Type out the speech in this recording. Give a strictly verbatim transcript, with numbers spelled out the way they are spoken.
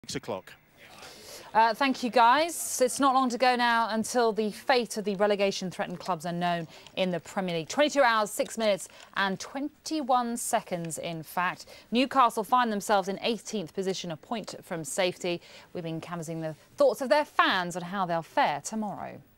Six o'clock. Uh, thank you, guys. It's not long to go now until the fate of the relegation-threatened clubs are known in the Premier League. twenty-two hours, six minutes and twenty-one seconds, in fact. Newcastle find themselves in eighteenth position, a point from safety. We've been canvassing the thoughts of their fans on how they'll fare tomorrow.